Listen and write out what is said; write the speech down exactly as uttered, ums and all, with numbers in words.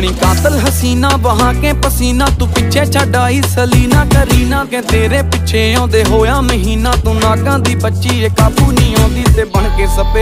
बनी कातल हसीना बहा के पसीना, तू पिछे छड्ड आई सलीना करीना के तेरे पिछे आउंदे होया महीना। तू नागां दी बच्ची ए काबू नहीं आउंदी ते बन के सपे